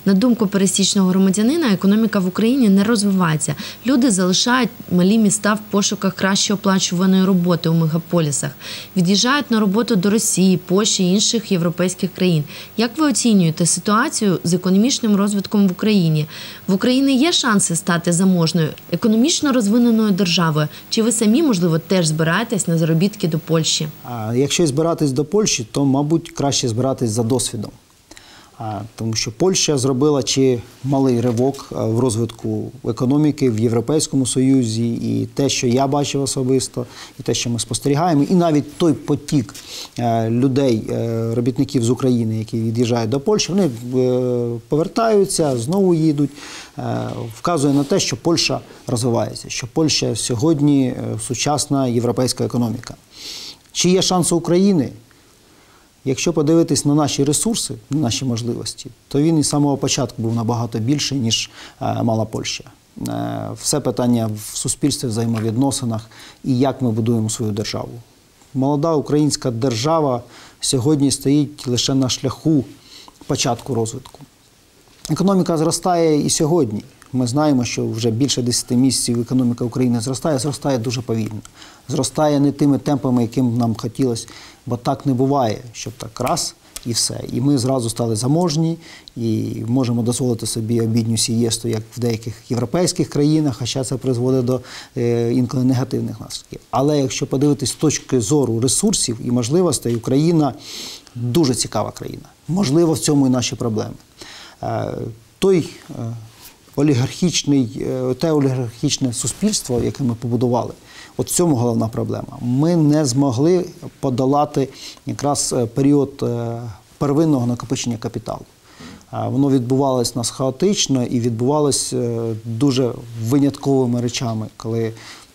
На думку пересічного громадянина, економіка в Україні не розвивається. Люди залишають малі міста в пошуках краще оплачуваної роботи у мегаполісах. Від'їжджають на роботу до Росії, Польщі і інших європейських країн. Як ви оцінюєте ситуацію з економічним розвитком в Україні? В Україні є шанси стати заможною, економічно розвиненою державою? Чи ви самі, можливо, теж збираєтесь на заробітки до Польщі? Якщо збиратись до Польщі, то, мабуть, краще збиратись за досвідом. Тому що Польща зробила малий ривок в розвитку економіки в Європейському Союзі, і те, що я бачив особисто, і те, що ми спостерігаємо, і навіть той потік людей, робітників з України, які від'їжджають до Польщі, вони повертаються, знову їдуть, вказує на те, що Польща розвивається, що Польща сьогодні сучасна європейська економіка. Чи є шанси України? Якщо подивитись на наші ресурси, на наші можливості, то він із самого початку був набагато більший, ніж мала Польща. Все питання в суспільстві, взаємовідносинах і як ми будуємо свою державу. Молода українська держава сьогодні стоїть лише на шляху початку розвитку. Економіка зростає і сьогодні. Ми знаємо, що вже більше 10 місяців економіка України зростає дуже повільно. Зростає не тими темпами, яким нам хотілося, бо так не буває, щоб так раз і все. І ми зразу стали заможні і можемо дозволити собі обідню сієсту, як в деяких європейських країнах, хоча це призводить до інколи негативних наслідків. Але якщо подивитись з точки зору ресурсів і можливостей, Україна дуже цікава країна. Можливо, в цьому і наші проблеми. Те олігархічне суспільство, яке ми побудували, от в цьому головна проблема. Ми не змогли подолати якраз період первинного накопичення капіталу. Воно відбувалося в нас хаотично і відбувалося дуже винятковими речами, коли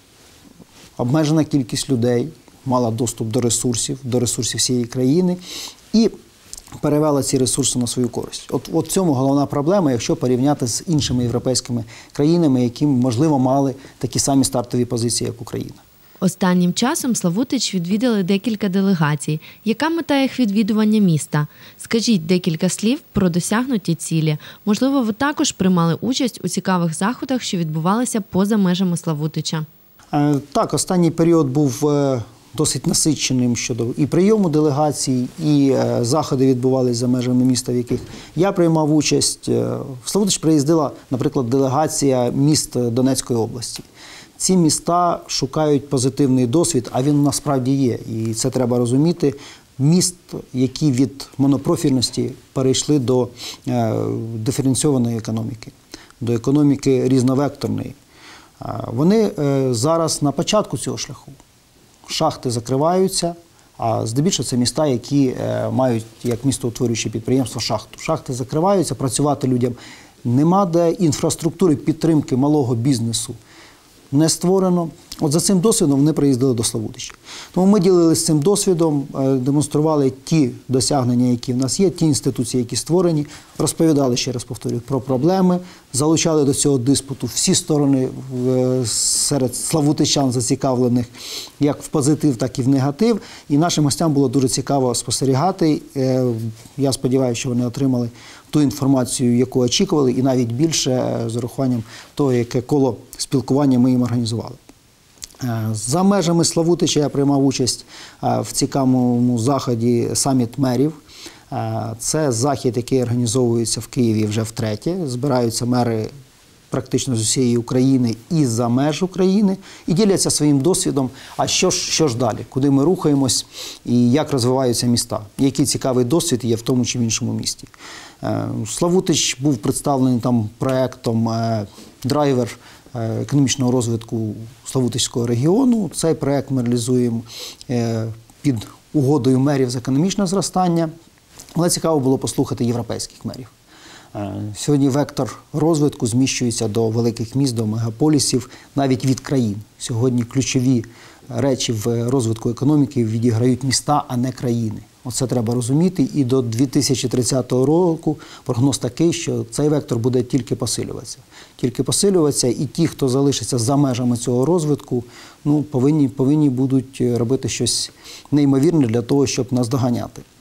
обмежена кількість людей мала доступ до ресурсів всієї країни і перевела ці ресурси на свою користь. От в цьому головна проблема, якщо порівняти з іншими європейськими країнами, які, можливо, мали такі самі стартові позиції, як Україна. Останнім часом Славутич відвідали декілька делегацій. Яка мета їх відвідування міста? Скажіть декілька слів про досягнуті цілі. Можливо, ви також приймали участь у цікавих заходах, що відбувалися поза межами Славутича? Так, останній період був досить насиченим щодо і прийому делегацій, і заходи відбувалися за межами міста, в яких я приймав участь. В Славутич приїздила, наприклад, делегація міст Донецької області. Ці міста шукають позитивний досвід, а він насправді є, і це треба розуміти. Міст, які від монопрофільності перейшли до диференційованої економіки, до економіки різновекторної. Вони зараз на початку цього шляху. Шахти закриваються, а здебільшого це міста, які мають як містоутворюючі підприємства шахту. Шахти закриваються, працювати людям нема де, інфраструктури підтримки малого бізнесу не створено. От за цим досвідом вони приїздили до Славутича. Тому ми ділилися цим досвідом, демонстрували ті досягнення, які в нас є, ті інституції, які створені, розповідали, ще раз повторюю, про проблеми, залучали до цього диспуту всі сторони серед славутичан зацікавлених, як в позитив, так і в негатив. І нашим гостям було дуже цікаво спостерігати. Я сподіваюся, що вони отримали ту інформацію, яку очікували, і навіть більше з урахуванням того, яке коло спілкування ми їм організували. За межами Славутича я приймав участь в цікавому заході «Саміт мерів». Це захід, який організовується в Києві вже втретє. Збираються мери практично з усієї України і за меж України і діляться своїм досвідом, а що ж далі, куди ми рухаємось і як розвиваються міста, який цікавий досвід є в тому чи в іншому місті. Славутич був представлений там проєктом «Драйвер економічного розвитку Славутичського регіону». Цей проєкт ми реалізуємо під угодою мерів з економічного зростання, але цікаво було послухати європейських мерів. Сьогодні вектор розвитку зміщується до великих міст, до мегаполісів, навіть від країн. Сьогодні ключові речі в розвитку економіки відіграють міста, а не країни. Оце треба розуміти. І до 2030 року прогноз такий, що цей вектор буде тільки посилюватися. Тільки посилюватися, і ті, хто залишиться за межами цього розвитку, повинні будуть робити щось неймовірне для того, щоб наздоганяти.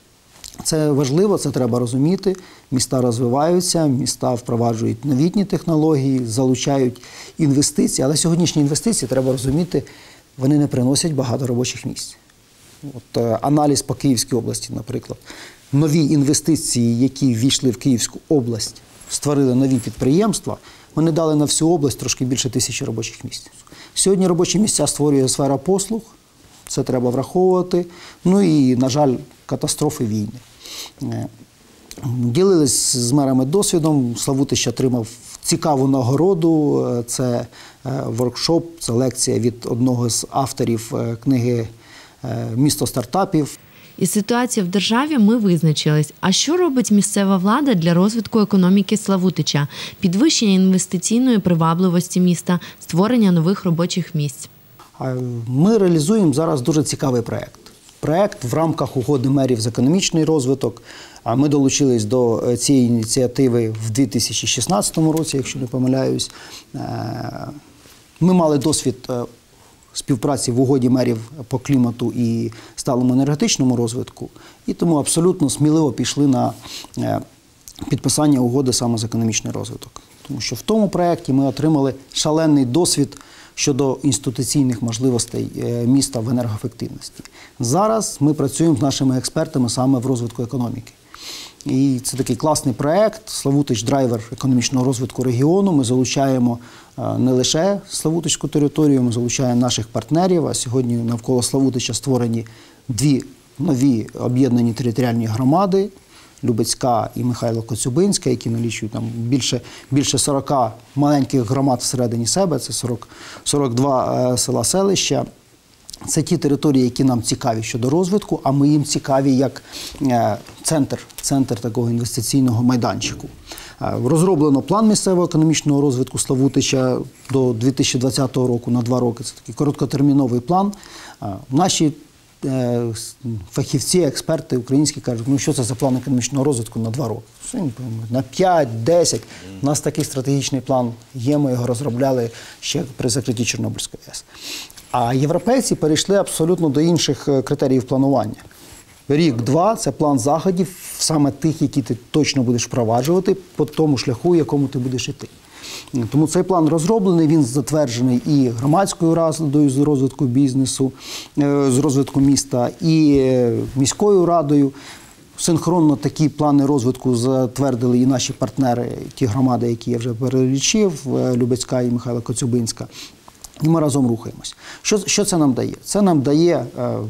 Це важливо, це треба розуміти. Міста розвиваються, міста впроваджують новітні технології, залучають інвестиції. Але сьогоднішні інвестиції, треба розуміти, вони не приносять багато робочих місць. Аналіз по Київській області, наприклад. Нові інвестиції, які ввійшли в Київську область, створили нові підприємства, вони дали на всю область трошки більше 1000 робочих місць. Сьогодні робочі місця створює сфера послуг, це треба враховувати. Ну і, на жаль, катастрофи, війни. Ділились з мерами досвідом. Славутич отримав цікаву нагороду. Це воркшоп, це лекція від одного з авторів книги «Місто стартапів». Із ситуацією в державі ми визначились. А що робить місцева влада для розвитку економіки Славутича, підвищення інвестиційної привабливості міста, створення нових робочих місць? Ми реалізуємо зараз дуже цікавий проєкт. Проєкт в рамках угоди мерів за економічний розвиток. Ми долучились до цієї ініціативи в 2016 році, якщо не помиляюсь. Ми мали досвід співпраці в угоді мерів по клімату і сталому енергетичному розвитку, і тому абсолютно сміливо пішли на підписання угоди саме за економічний розвиток. Тому що в тому проєкті ми отримали шалений досвід щодо інституційних можливостей міста в енергоефективності. Зараз ми працюємо з нашими експертами саме в розвитку економіки. І це такий класний проєкт «Славутич – драйвер економічного розвитку регіону». Ми залучаємо не лише Славутичську територію, ми залучаємо наших партнерів. А сьогодні навколо Славутича створені 2 нові об'єднані територіальні громади – Любецька і Михайло Коцюбинська, які налічують там більше 40 маленьких громад всередині себе, це 42 села-селища. Це ті території, які нам цікаві щодо розвитку, а ми їм цікаві як центр такого інвестиційного майданчику. Розроблено план місцевого економічного розвитку Славутича до 2020 року на 2 роки. Це такий короткотерміновий план. Наші фахівці, експерти українські кажуть, ну що це за план економічного розвитку на 2 роки? На 5, 10. У нас такий стратегічний план є, ми його розробляли ще при закритті Чорнобильської АЕС. А європейці перейшли абсолютно до інших критеріїв планування. Рік-два – це план заходів, саме тих, які ти точно будеш впроваджувати по тому шляху, якому ти будеш йти. Тому цей план розроблений, він затверджений і громадською радою з розвитку бізнесу, з розвитку міста, і міською радою. Синхронно такі плани розвитку затвердили і наші партнери, ті громади, які я вже перелічив, Любецька і Михайло Коцюбинська. І ми разом рухаємось. Що це нам дає? Це нам дає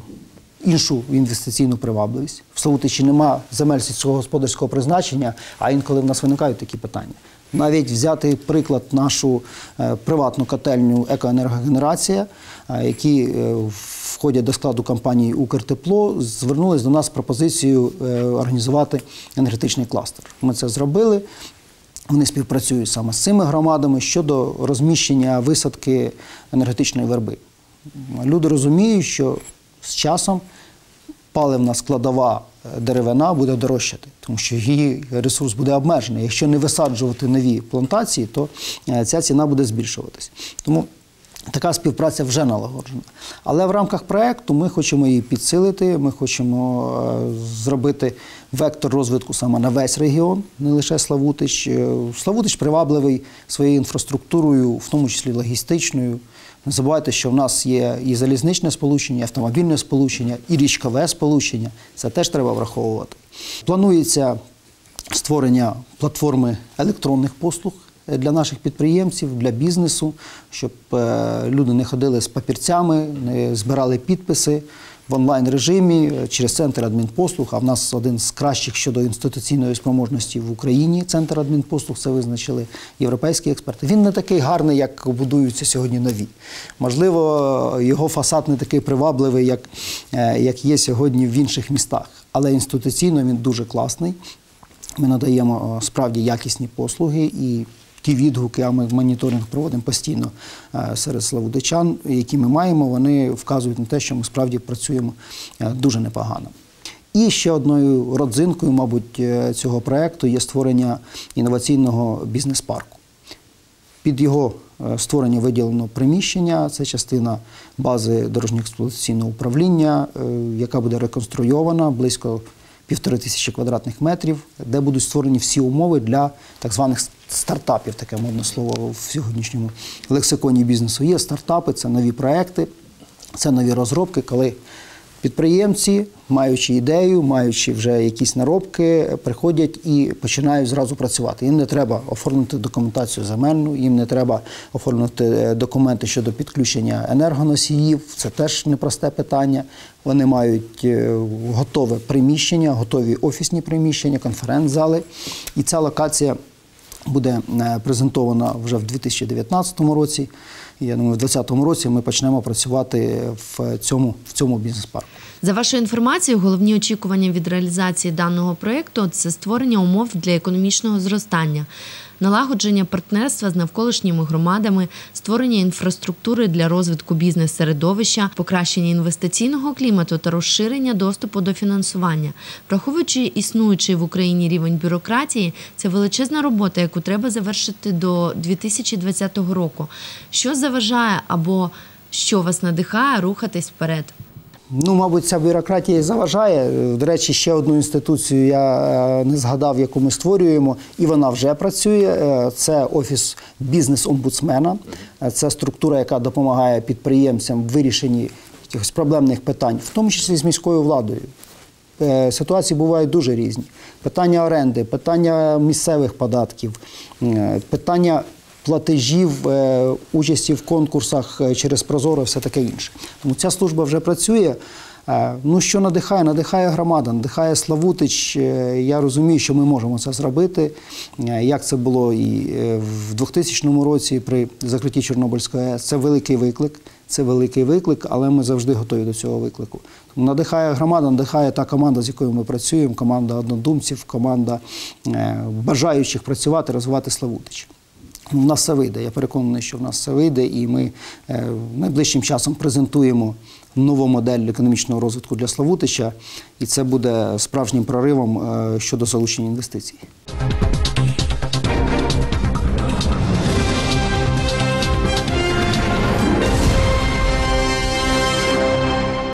іншу інвестиційну привабливість. В Славутичі нема земель сільськогосподарського призначення, а інколи в нас виникають такі питання. Навіть взяти приклад нашу приватну котельню «Екоенергогенерація», які входять до складу компанії «Укртепло», звернулись до нас з пропозицією організувати енергетичний кластер. Ми це зробили. Вони співпрацюють саме з цими громадами щодо розміщення висадки енергетичної верби. Люди розуміють, що з часом паливна складова деревина буде дорожчати, тому що її ресурс буде обмежений. Якщо не висаджувати нові плантації, то ця ціна буде збільшуватись. Тому така співпраця вже налагоджена. Але в рамках проєкту ми хочемо її підсилити, ми хочемо зробити вектор розвитку саме на весь регіон, не лише Славутич. Славутич привабливий своєю інфраструктурою, в тому числі логістичною. Не забувайте, що в нас є і залізничне сполучення, і автомобільне сполучення, і річкове сполучення. Це теж треба враховувати. Планується створення платформи електронних послуг для наших підприємців, для бізнесу, щоб люди не ходили з папірцями, не збирали підписи в онлайн-режимі через центр адмінпослуг. А в нас один з кращих щодо інституційної спроможності в Україні центр адмінпослуг, це визначили європейські експерти. Він не такий гарний, як будуються сьогодні нові. Можливо, його фасад не такий привабливий, як є сьогодні в інших містах. Але інституційно він дуже класний. Ми надаємо справді якісні послуги і ті відгуки, а ми моніторинг проводимо постійно серед славутичан, які ми маємо, вони вказують на те, що ми справді працюємо дуже непогано. І ще одною родзинкою, мабуть, цього проєкту є створення інноваційного бізнес-парку. Під його створення виділено приміщення, це частина бази дорожньо-експлуатаційного управління, яка буде реконструйована, близько 1500 квадратних метрів, де будуть створені всі умови для так званих стартапів, таке модне слово в сьогоднішньому лексиконі бізнесу. Є стартапи, це нові проекти, це нові розробки, коли підприємці, маючи ідею, маючи вже якісь наробки, приходять і починають зразу працювати. Їм не треба оформити документацію земельну, їм не треба оформити документи щодо підключення енергоносіїв. Це теж непросте питання. Вони мають готове приміщення, готові офісні приміщення, конференц-зали. І ця локація буде презентована вже в 2019 році. Я думаю, в 2020 році ми почнемо працювати в цьому бізнес-парку. За вашою інформацією, головні очікування від реалізації даного проєкту – це створення умов для економічного зростання, налагодження партнерства з навколишніми громадами, створення інфраструктури для розвитку бізнес-середовища, покращення інвестиційного клімату та розширення доступу до фінансування. Враховуючи існуючий в Україні рівень бюрократії, це величезна робота, яку треба завершити до 2020 року. Що заважає або що вас надихає рухатись вперед? Мабуть, ця бюрократія і заважає. До речі, ще одну інституцію я не згадав, яку ми створюємо, і вона вже працює. Це Офіс бізнес-омбудсмена. Це структура, яка допомагає підприємцям в вирішенні якихось проблемних питань, в тому числі з міською владою. Ситуації бувають дуже різні. Питання оренди, питання місцевих податків, питання платежів, участі в конкурсах через Прозоро, все таке інше. Тому ця служба вже працює. Що надихає? Надихає громада, надихає Славутич. Я розумію, що ми можемо це зробити, як це було і в 2000 році при закритті Чорнобильської АЕС. Це великий виклик, але ми завжди готові до цього виклику. Тому надихає громада, надихає та команда, з якою ми працюємо, команда однодумців, команда бажаючих працювати, розвивати Славутич. У нас все вийде, я переконаний, що в нас все вийде, і ми найближчим часом презентуємо нову модель економічного розвитку для Славутича, і це буде справжнім проривом щодо залучення інвестицій.